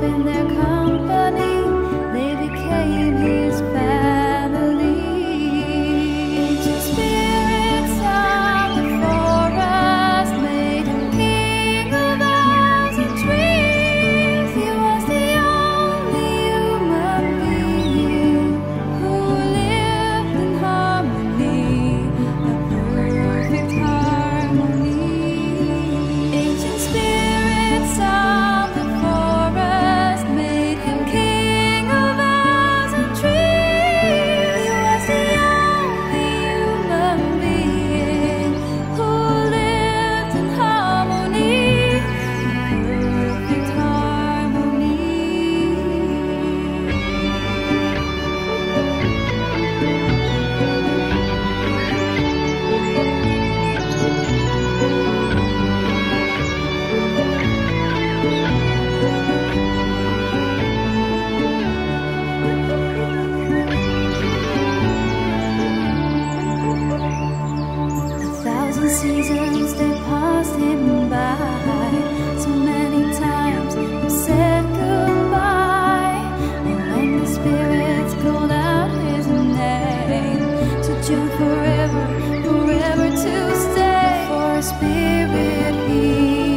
in their company, they became his family. Ancient spirits of the forest made him king of boughs and trees. He was the only human being who lived in harmony, a perfect harmony. Ancient spirits of the forest made him king of boughs and trees. He was the only human being who lived in harmony, perfect harmony. A thousand seasons they passed him by, so many times he said goodbye. And when the spirits called out his name, to June forever, forever to stay. For a spirit he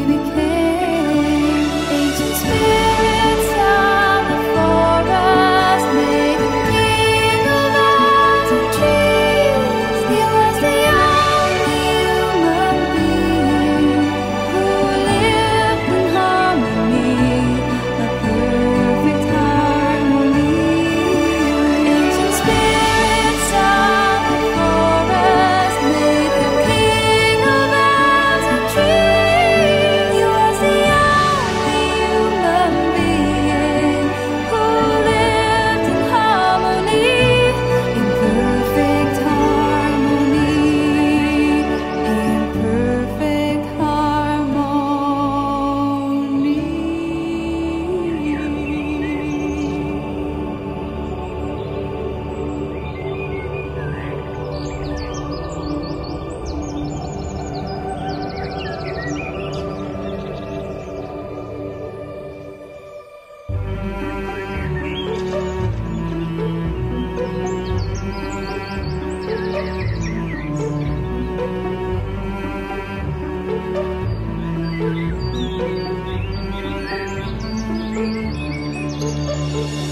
became. Ancient spirits of the forest made him king of boughs and trees. He was the only human being who lived in harmony, a perfect harmony. Ancient spirits of the forest made him king of boughs and trees. He was the only human being who lived in harmony, in perfect harmony, in perfect harmony.